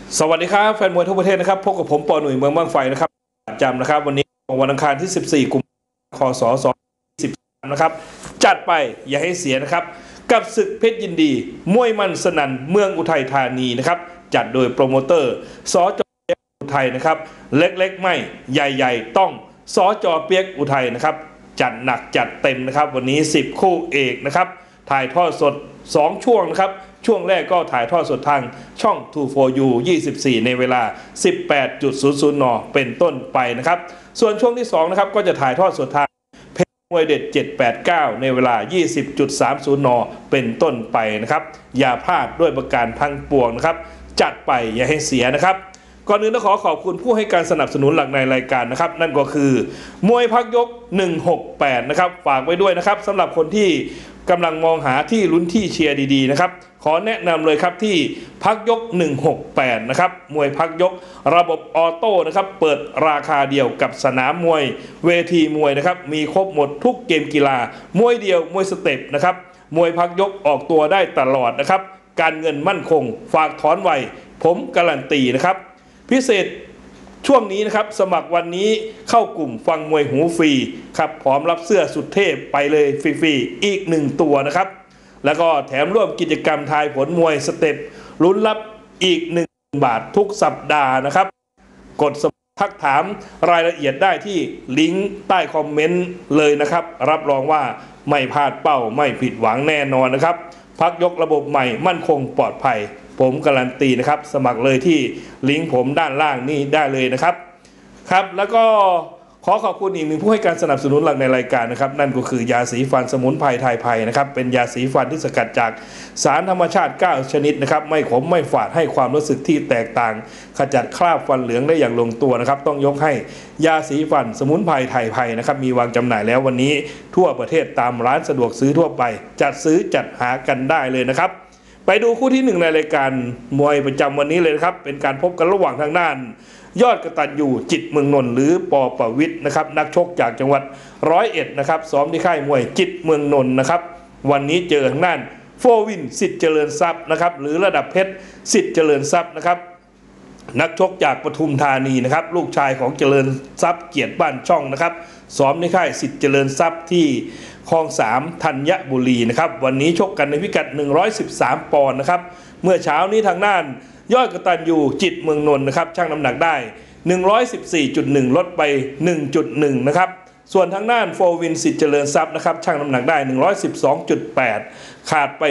สวัสดีครับแฟนมวยทั่วประเทศนะครับพบกับผมปอหนุ่ยเมืองบางไฟนะครับประจำนะครับวันนี้วันอังคารที่14กุมภาพันธ์คศ2023นะครับจัดไปอย่าให้เสียนะครับกับศึกเพชรยินดีมวยมันสนั่นเมืองอุทัยธานีนะครับจัดโดยโปรโมเตอร์สจอุทัยนะครับเล็กๆไม่ใหญ่ๆต้องสจเปียกอุทัยนะครับจัดหนักจัดเต็มนะครับวันนี้10คู่เอกนะครับถ่ายทอดสด2ช่วงนะครับช่วงแรกก็ถ่ายทอดสดทางช่อง 2 4U 24ในเวลา 18.00 นเป็นต้นไปนะครับส่วนช่วงที่2นะครับก็จะถ่ายทอดสดทางเพจมวยเด็ด789ในเวลา 20.30 นเป็นต้นไปนะครับอย่าพลาดด้วยประการทั้งปวงนะครับจัดไปอย่าให้เสียนะครับก่อนอื่นต้องขอขอบคุณผู้ให้การสนับสนุนหลักในรายการนะครับนั่นก็คือมวยพักยก168นะครับฝากไว้ด้วยนะครับสำหรับคนที่กำลังมองหาที่ลุ้นที่เชียร์ดีๆนะครับขอแนะนำเลยครับที่พักยก168นะครับมวยพักยกระบบออโต้นะครับเปิดราคาเดียวกับสนามมวยเวทีมวยนะครับมีครบหมดทุกเกมกีฬามวยเดียวมวยสเต็ปนะครับมวยพักยกออกตัวได้ตลอดนะครับการเงินมั่นคงฝากถอนไวผมการันตีนะครับพิเศษช่วงนี้นะครับสมัครวันนี้เข้ากลุ่มฟังมวยหูฟรีครับพร้อมรับเสื้อสุดเทพไปเลยฟรีๆอีก1ตัวนะครับแล้วก็แถมร่วมกิจกรรมทายผลมวยสเต็ปลุ้นรับอีก1 บาททุกสัปดาห์นะครับกดทักถามรายละเอียดได้ที่ลิงก์ใต้คอมเมนต์เลยนะครับรับรองว่าไม่พลาดเป้าไม่ผิดหวังแน่นอนนะครับพักยกระบบใหม่มั่นคงปลอดภัยผมการันตีนะครับสมัครเลยที่ลิงก์ผมด้านล่างนี่ได้เลยนะครับครับแล้วก็ขอขอบคุณอีกหนึ่งผู้ให้การสนับสนุนหลักในรายการนะครับนั่นก็คือยาสีฟันสมุนไพรไทยไพนะครับเป็นยาสีฟันที่สกัดจากสารธรรมชาติ9ชนิดนะครับไม่ขมไม่ฝาดให้ความรู้สึกที่แตกต่างขจัดคราบฟันเหลืองได้อย่างลงตัวนะครับต้องยกให้ยาสีฟันสมุนไพรไทยไพนะครับมีวางจำหน่ายแล้ววันนี้ทั่วประเทศตามร้านสะดวกซื้อทั่วไปจัดซื้อจัดหากันได้เลยนะครับไปดูคู่ที่1ในรายการมวยประจำวันนี้เลยนะครับเป็นการพบกันระหว่างทางด้านยอดกตัญญูจิตเมืองนนท์หรือปประวิทย์นะครับนักชกจากจังหวัด101นะครับซ้อมที่ค่ายมวยจิตเมืองนนท์นะครับวันนี้เจอทางด้านโฟวินสิทธิ์เจริญทรัพย์นะครับหรือระดับเพชรสิทธิ์เจริญทรัพย์นะครับนักชกจากปทุมธานีนะครับลูกชายของเจริญทรัพย์เกียรติบ้านช่องนะครับซ้อมในค่ายสิทธิ์เจริญทรัพย์ที่คลอง3ธัญบุรีนะครับวันนี้ชกกันในพิกัด113ปอนด์นะครับเมื่อเช้านี้ทางด้านยอดกตัญญูจิตเมืองนนท์นะครับชั่งน้ำหนักได้114.1ลดไป 1.1 นะครับส่วนทางด้านโฟวินสิทธิ์เจริญทรัพย์นะครับชั่งน้ำหนักได้112.8ขาดไป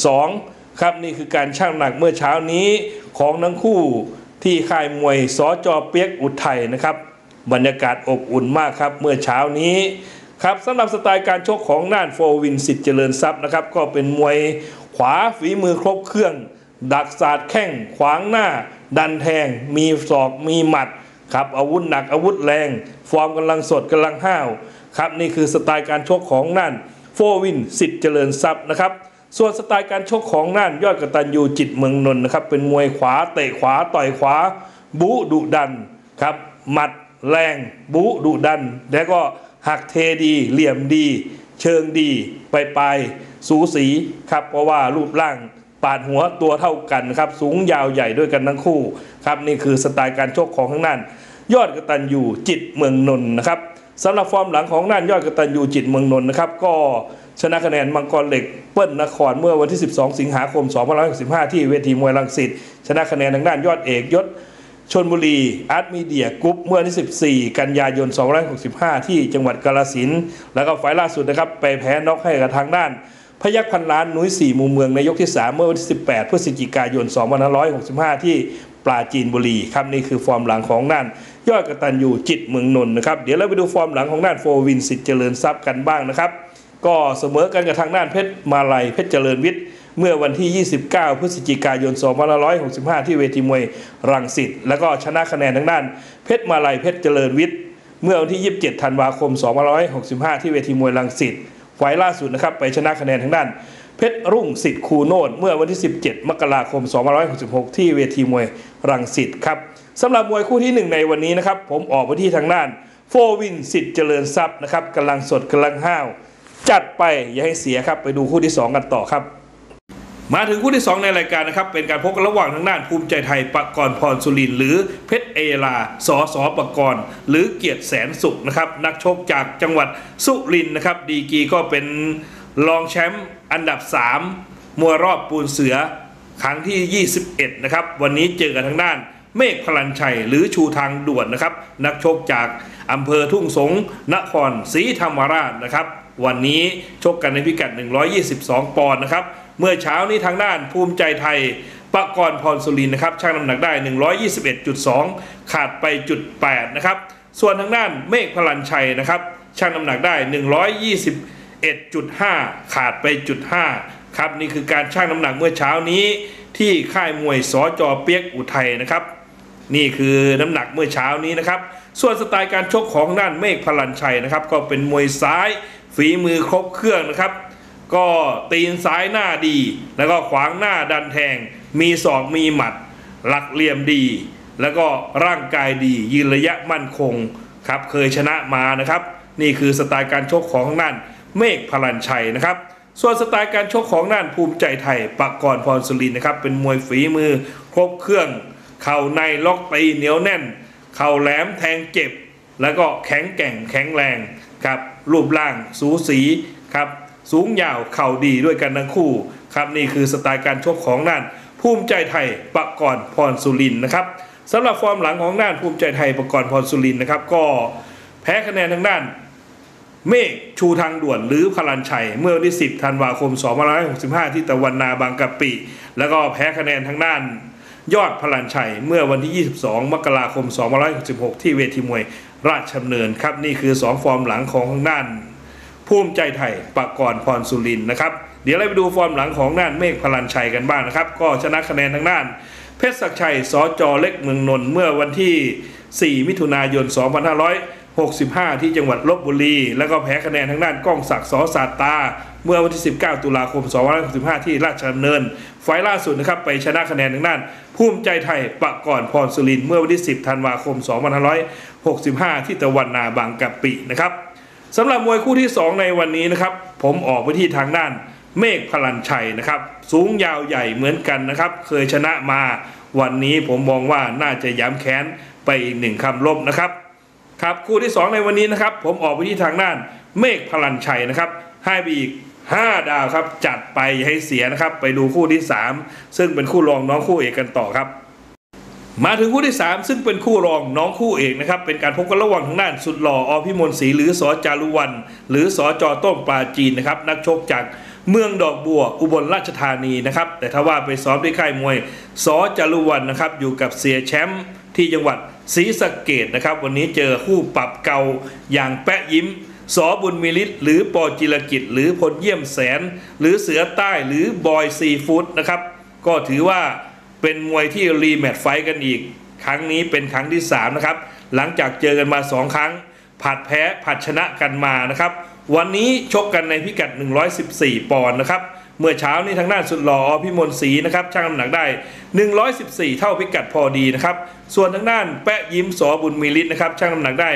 0.2ครับนี่คือการชั่งน้ำหนักเมื่อเช้านี้ของทั้งคู่ที่ค่ายมวยสจ.เปียกอุทัยนะครับบรรยากาศอบอุ่นมากครับเมื่อเช้านี้ครับสำหรับสไตล์การชกของด้านโฟวินสิทธิ์เจริญทรัพย์นะครับก็เป็นมวยขวาฝีมือครบเครื่องดักศาสตร์แข้งขวางหน้าดันแทงมีศอกมีหมัดครับอาวุธหนักอาวุธแรงฟอร์มกำลังสดกำลังห้าวครับนี่คือสไตล์การชกของนั่นโฟวินสิทธิ์เจริญทรัพย์นะครับส่วนสไตล์การชกของนั่นยอดกตัญญูจิตเมืองนนท์นะครับเป็นมวยขวาเตะขวาต่อยขวาบู๊ดุดันครับหมัดแรงบู๊ดุดันแล้วก็หักเทดีเหลี่ยมดีเชิงดีปลายสูสีครับเพราะว่ารูปร่างปาดหัวตัวเท่ากันครับสูงยาวใหญ่ด้วยกันทั้งคู่ครับนี่คือสไตล์การชกของข้างนั้นยอดกตัญญูจิตเมืองนนท์นะครับสำหรับฟอร์มหลังของนั่นยอดกตัญญูจิตเมืองนนท์นะครับก็ชนะคะแนนมังกรเหล็กเปิ้ลนครเมื่อวันที่12สิงหาคม2565ที่เวทีมวยรังสิตชนะคะแนนทางด้านยอดเอกยศชลบุรีอาร์ตมีเดียกรุ๊ปเมื่อวันที่14กันยายน2565ที่จังหวัดกาฬสินธุ์แล้วก็ไฟล์ล่าสุดนะครับไปแพ้น็อกให้กับทางด้านพยัคฆ์พันล้านนุ้ย4มุมเมืองในยกที่3เมื่อวันที่18พฤศจิกายน2565ที่ปราจีนบุรีครับนี่คือฟอร์มหลังของนั่นยอดกตัญญูจิตเมืองนนท์นะครับเดี๋ยวเราไปดูฟอร์มหลังของด้านโฟวินสิทธิ์เจริญทรัพย์กันบ้างนะครับก็เสมอกันกับทางด้านเพชรมาลัยเพชรเจริญวิทย์เมื่อวันที่29พฤศจิกายน2565ที่เวทีมวยรังสิตแล้วก็ชนะคะแนนทางด้านเพชรมาลัยเพชรเจริญวิทย์เมื่อวันที่27ธันวาคม2565ที่เวทีมวยรังสิตไฟล์ล่าสุดนะครับไปชนะคะแนนทางด้านเพชรรุ่งสิทธิ์คูโนดเมื่อวันที่17มกราคม2566ที่เวทีมวยรังสิตครับสำหรับมวยคู่ที่1ในวันนี้นะครับผมออกไปที่ทางด้านโฟวินสิทธิ์เจริญทรัพย์นะครับกำลังสดกำลังห้าวจัดไปอย่าให้เสียครับไปดูคู่ที่2กันต่อครับมาถึงคู่ที่2ในรายการนะครับเป็นการพบกันระหว่างทางด้านภูมิใจไทยปกรณ์พรสุรินทร์หรือเพชรเอลาสสปกรณ์หรือเกียรติแสนสุขนะครับนักชกจากจังหวัดสุรินทร์นะครับดีกรีก็เป็นรองแชมป์อันดับ3มวยรอบปูนเสือครั้งที่21นะครับวันนี้เจอกันทางด้านเมฆพลันชัยหรือชูทางด่วนนะครับนักชกจากอำเภอทุ่งสงนครศรีธรรมราชนะครับวันนี้ชกกันในพิกัด122ปอนด์นะครับเมื่อเช้านี้ทางด้านภูมิใจไทยปกรณ์พรสุรินทร์นะครับชั่งน้ำหนักได้121.2ขาดไป0.8นะครับส่วนทางด้านเมฆพลันชัยนะครับชั่งน้ำหนักได้121.5ขาดไป0.5ครับนี่คือการชั่งน้ำหนักเมื่อเช้านี้ที่ค่ายมวยสจ.เปียกอุทัยนะครับนี่คือน้ำหนักเมื่อเช้านี้นะครับส่วนสไตล์การชกของด้านเมฆพลันชัยนะครับก็เป็นมวยซ้ายฝีมือครบเครื่องนะครับก็ตีนซ้ายหน้าดีแล้วก็ขวางหน้าดันแทงมีศอกมีหมัดหลักเหลี่ยมดีแล้วก็ร่างกายดียืนระยะมั่นคงครับเคยชนะมานะครับนี่คือสไตล์การชกของด้านเมฆพลันชัยนะครับส่วนสไตล์การชกของด้านภูมิใจไทยปกรณ์พรสุรินทร์นะครับเป็นมวยฝีมือครบเครื่องเข่าในล็อกตีเหนียวแน่นเข่าแหลมแทงเจ็บแล้วก็แข็งแกร่งแข็งแรงครับรูปร่างสูสีครับสูงยาวเข่าดีด้วยกันทั้งคู่ครับนี่คือสไตล์การชกของด้านภูมิใจไทยปกรณ์พรสุรินทร์นะครับสำหรับฟอร์มหลังของด้านภูมิใจไทยปกรณ์พรสุรินทร์นะครับก็แพ้คะแนนทางด้านเมฆชูทางด่วนหรือพลันชัยเมื่อวันที่10ธันวาคม2565ที่ตะวันนาบางกะปิแล้วก็แพ้คะแนนทางด้านยอดพลันชัยเมื่อวันที่22มกราคม2566ที่เวทีมวยราชดำเนินครับนี่คือ2ฟอร์มหลังของทางด้านภูมิใจไทยปกรณ์พรสุรินทร์นะครับเดี๋ยวเราไปดูฟอร์มหลังของด้านเมฆพลันชัยกันบ้างนะครับก็ชนะคะแนนทางด้านเพชรศักดิ์ชัยสจ.เล็กเมืองนนท์เมื่อวันที่4มิถุนายน2565ที่จังหวัดลพบุรีแล้วก็แพ้คะแนนทางด้านก้องศักดิ์สอสาตาเมื่อวันที่19ตุลาคม2565ที่ราชดำเนินไฟล์ล่าสุดนะครับไปชนะคะแนนทางด้านภูมิใจไทยปกรณ์พรสุรินทร์เมื่อวันที่10ธันวาคม2565ที่ตะวันนาบางกะปินะครับสำหรับมวยคู่ที่2ในวันนี้นะครับผมออกไปที่ทางด้านเมฆพลันชัยนะครับสูงยาวใหญ่เหมือนกันนะครับเคยชนะมาวันนี้ผมมองว่าน่าจะย้ำแค้นไปอีก1คำลบนะครับครับคู่ที่2ในวันนี้นะครับผมออกไปที่ทางด้านเมฆพลันชัยนะครับให้ไปอีก5ดาวครับจัดไปให้เสียนะครับไปดูคู่ที่3ซึ่งเป็นคู่รองน้องคู่เอกกันต่อครับมาถึงคู่ที่3ซึ่งเป็นคู่รองน้องคู่เอกนะครับเป็นการพบกันระหว่างทางด้านสุดหล่ออพิมลศรีหรือสจารุวรรณหรือสจ.ต้นปลาจีนนะครับนักชกจากเมืองดอกบัวอุบลราชธานีนะครับแต่ถ้าว่าไปซ้อมที่ค่ายมวยสจารุวรรณนะครับอยู่กับเสียแชมป์ที่จังหวัดศรีสะเกษนะครับวันนี้เจอคู่ปรับเก่าอย่างแปะยิ้มสบุญมีฤทธิ์หรือปจิรกิจหรือพลเยี่ยมแสนหรือเสือใต้หรือบอยซีฟู้ดนะครับก็ถือว่าเป็นมวยที่รีแมตช์ไฟท์กันอีกครั้งนี้เป็นครั้งที่3นะครับหลังจากเจอกันมา2ครั้งผัดแพ้ผัดชนะกันมานะครับวันนี้ชกกันในพิกัด114ปอนด์นะครับเมื่อเช้านี้ทางด้านสุดหล่อพิมลศรีนะครับชั่งน้ำหนักได้114เท่าพิกัดพอดีนะครับส่วนทางด้านแปะยิ้มสบุญมีฤทธิ์นะครับชั่งน้ำหนักได้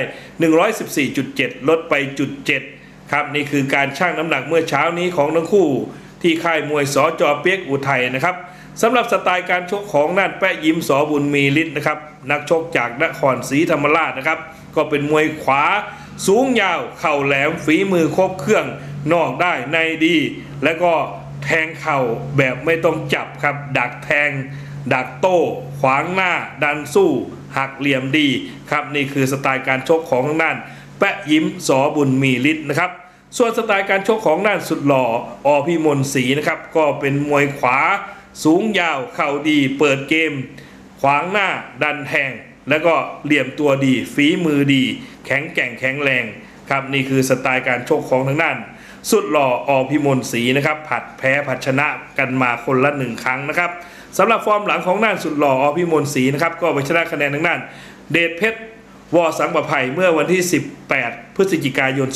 114.7ลดไป0.7ครับนี่คือการชั่งน้ำหนักเมื่อเช้านี้ของทั้งคู่ที่ค่ายมวยสจ.เปียกอุทัยนะครับสำหรับสไตล์การชกของด้านแปะยิ้มสบุญมีฤทธิ์นะครับนักชกจากนครศรีธรรมราชนะครับก็เป็นมวยขวาสูงยาวเข่าแหลมฝีมือครบเครื่องนอกได้ในดีและก็แทงเข่าแบบไม่ต้องจับครับดักแทงดักโต้ขวางหน้าดันสู้หักเหลี่ยมดีครับนี่คือสไตล์การชกของทางด้านแปะยิ้มสบุญมีฤทธิ์นะครับส่วนสไตล์การชกของด้านสุดหล่อพิมลศรีนะครับก็เป็นมวยขวาสูงยาวเข่าดีเปิดเกมขวางหน้าดันแทงแล้วก็เหลี่ยมตัวดีฝีมือดีแข็งแกร่งแข็งแรงครับนี่คือสไตล์การชกของทางด้านสุดหล่อพิมลศรีนะครับผัดแพ้ผัดชนะกันมาคนละ1ครั้งนะครับสำหรับฟอร์มหลังของด้านสุดหล่อพิมลศรีนะครับก็ไปชนะคะแนนทางด้านเดชเพชรวสังประไพเมื่อวันที่18พฤศจิกายน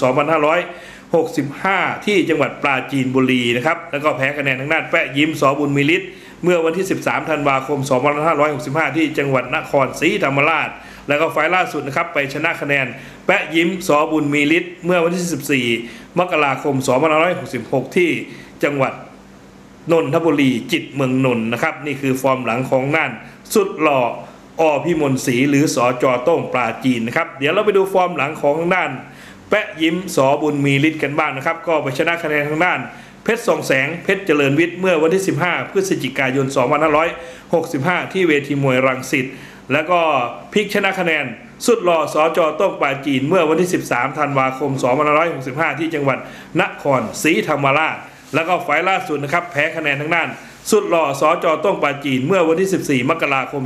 2565ที่จังหวัดปราจีนบุรีนะครับแล้วก็แพ้คะแนนทางด้านแปะยิ้มสบุญมีฤทธิ์เมื่อวันที่13ธันวาคม2565ที่จังหวัดนครศรีธรรมราชแล้วก็ไฟล์ล่าสุดนะครับไปชนะคะแนนแปะยิ้มสบุญมีฤทธิ์เมื่อวันที่14มกราคม2566ที่จังหวัดนนทบุรีจิตเมืองนนท์นะครับนี่คือฟอร์มหลังของน่านสุดหล่อพิมลศรีหรือสจโต้งปราจีนนะครับเดี๋ยวเราไปดูฟอร์มหลังของน่านแปะยิ้มสบุญมีฤทธิ์กันบ้างนะครับก็ไปชนะคะแนนทางด้านเพชรส่องแสงเพชรเจริญวิทย์เมื่อวันที่15พฤศจิกายน2565ที่เวทีมวยรังสิตแล้วก็พลิกชนะคะแนนสุดหล่อสจโต้งปราจีนเมื่อวันที่13ธันวาคม2565ที่จังหวัดนครศรีธรรมราชแล้วก็ไฟล์ล่าสุดนะครับแพ้คะแนนทางด้านสุดหล่อสจโต้งปราจีนเมื่อวันที่14มกราคม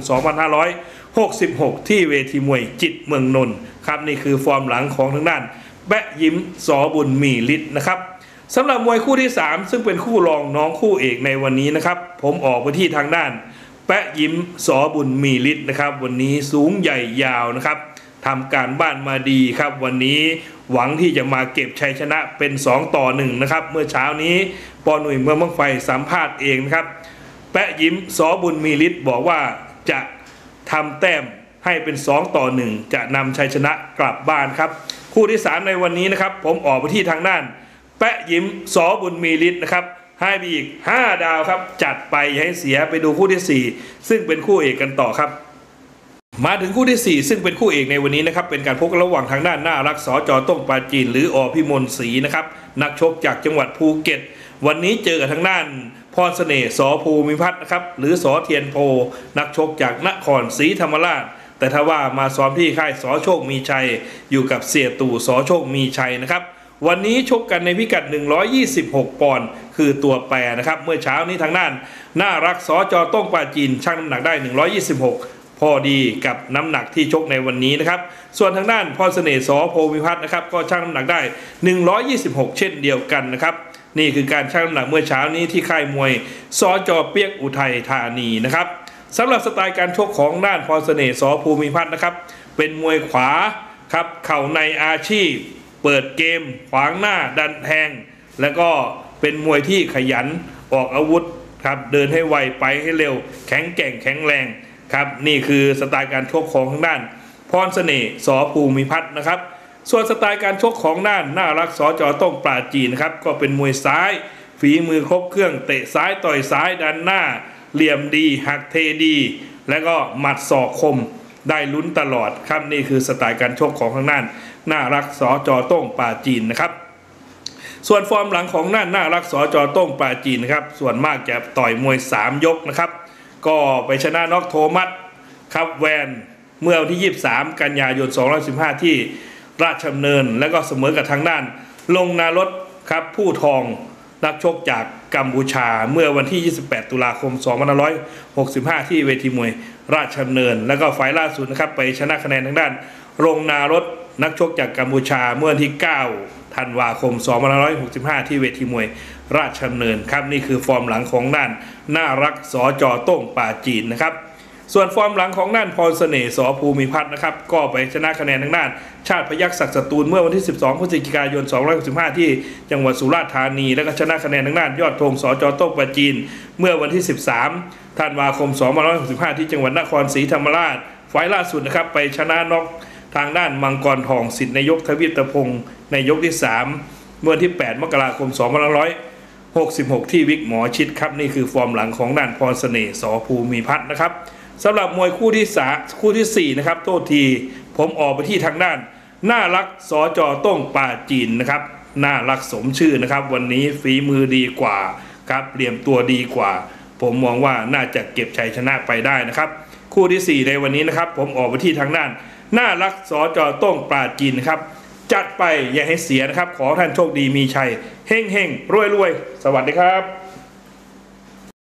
2566ที่เวทีมวยจิตเมืองนนท์ครับนี่คือฟอร์มหลังของทางด้านแปะยิ้มสบุญมีฤทธิ์นะครับสำหรับมวยคู่ที่3ซึ่งเป็นคู่รองน้องคู่เอกในวันนี้นะครับผมออกไปที่ทางด้านแปะยิ้มสบุญมีฤทธิ์นะครับวันนี้สูงใหญ่ยาวนะครับทำการบ้านมาดีครับวันนี้หวังที่จะมาเก็บชัยชนะเป็น2-1นะครับเมื่อเช้านี้ปอหนุ่ยเมืองบั้งไฟสัมภาษณ์เองนะครับแปะยิ้มสบุญมีฤทธิ์บอกว่าจะทำแต้มให้เป็น2-1จะนำชัยชนะกลับบ้านครับคู่ที่3ในวันนี้นะครับผมออกไปที่ทางด้านแปะยิ้มสบุญมีฤทธิ์นะครับให้ไปอีก5ดาวครับจัดไปอย่าให้เสียไปดูคู่ที่4ซึ่งเป็นคู่เอกกันต่อครับมาถึงคู่ที่4ซึ่งเป็นคู่เอกในวันนี้นะครับเป็นการพบกันระหว่างทางด้านน่ารักสจโต้งปราจีนหรือพิมลศรีนะครับนักชกจากจังหวัดภูเก็ตวันนี้เจอกับทางด้านพรเสน่ห์สภูมิพัฒน์นะครับหรือสเทียนโพนักชกจากนครศรีธรรมราชแต่ถ้าว่ามาซ้อมที่ค่ายสโชคมีชัยอยู่กับเสียตู่สโชคมีชัยนะครับวันนี้ชกกันในพิกัด126ปอนด์คือตัวแปรนะครับเมื่อเช้านี้ทางด้านน่ารักสจโต้งปราจีนชั่งน้ำหนักได้126พอดีกับน้ำหนักที่ชกในวันนี้นะครับส่วนทางด้านพรเสน่ห์สภูมิพัฒน์นะครับก็ชั่งน้ำหนักได้126เช่นเดียวกันนะครับนี่คือการชั่งน้ำหนักเมื่อเช้านี้ที่ค่ายมวยสจเปียกอุทัยธานีนะครับสำหรับสไตล์การชกของด้านพรเสน่ห์สภูมิพัฒน์นะครับเป็นมวยขวาครับเข่าในอาชีพเปิดเกมขวางหน้าดันแทงแล้วก็เป็นมวยที่ขยันออกอาวุธครับเดินให้ไวไปให้เร็วแข็งแกร่งแข็งแรงครับนี่คือสไตล์การชกของทางด้านพรเสน่ห์สภูมิพัฒน์นะครับส่วนสไตล์การชกของด้านน่ารักสจโต้งปราจีนนะครับก็เป็นมวยซ้ายฝีมือครบเครื่องเตะซ้ายต่อยซ้ายดันหน้าเหลี่ยมดีหักเทดีแล้วก็หมัดศอกคมได้ลุ้นตลอดครับนี่คือสไตล์การชกของทางด้านน่ารักสจโต้งปราจีนนะครับส่วนฟอร์มหลังของน่ารักสจโต้งปราจีนนะครับส่วนมากจะต่อยมวย3ยกนะครับก็ไปชนะน็อกโทมัสครับแวนเมื่อวันที่23กันยายน2515ที่ราชดำเนินแล้วก็เสมอกับทางด้านลงนารถครับผู้ทองนักชกจากกัมพูชาเมื่อวันที่28ตุลาคม2565ที่เวทีมวยราชดำเนินแล้วก็ไฟล์ล่าสุดนะครับไปชนะคะแนนทางด้านลงนารถนักชกจากกัมพูชาเมื่อวันที่9ธันวาคม2565ที่เวทีมวยราชดำเนินครับนี่คือฟอร์มหลังของด้านน่ารักสจโต้งปราจีนนะครับส่วนฟอร์มหลังของด้านพรเสน่ห์สภูมิพัฒน์นะครับก็ไปชนะคะแนนทางด้านชาติพยัคฆ์ศักดิ์สตูลเมื่อวันที่12พฤศจิกายน2565ที่จังหวัดสุราษฎร์ธานีแล้วก็ชนะคะแนนทางด้านยอดธงสจโต้งปราจีนเมื่อวันที่13ธันวาคม2565ที่จังหวัดนครศรีธรรมราชไฟล์ล่าสุดนะครับไปชนะน็อกทางด้านมังกรทองสิทธินายกทวีปตะพงศ์ในยกที่3เมื่อที่8มกราคม2566ที่วิกหมอชิดครับนี่คือฟอร์มหลังของด้านพรเสน่ห์สภูมิพัฒน์นะครับสำหรับมวยคู่ที่4นะครับโทษทีผมออกไปที่ทางด้านน่ารักสจโต้งปราจีนนะครับน่ารักสมชื่อนะครับวันนี้ฝีมือดีกว่าครับเตรียมตัวดีกว่าผมมองว่าน่าจะเก็บชัยชนะไปได้นะครับคู่ที่4ในวันนี้นะครับผมออกไปที่ทางด้านน่ารักสจโต้งปราจีนครับจัดไปอย่าให้เสียนะครับขอท่านโชคดีมีชัยเฮ่งเฮ่งรวยรวยสวัสดีครับ